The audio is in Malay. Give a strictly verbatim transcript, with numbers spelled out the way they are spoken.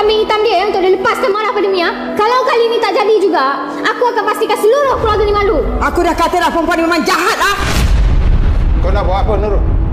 kambing hitam dia untuk dilepaskan marah pada Mia. Kalau kali ini tak jadi juga, aku akan pastikan seluruh keluarga ni malu. Aku dah kata dah perempuan ni memang jahat lah. Kau nak buat apa, Nurul?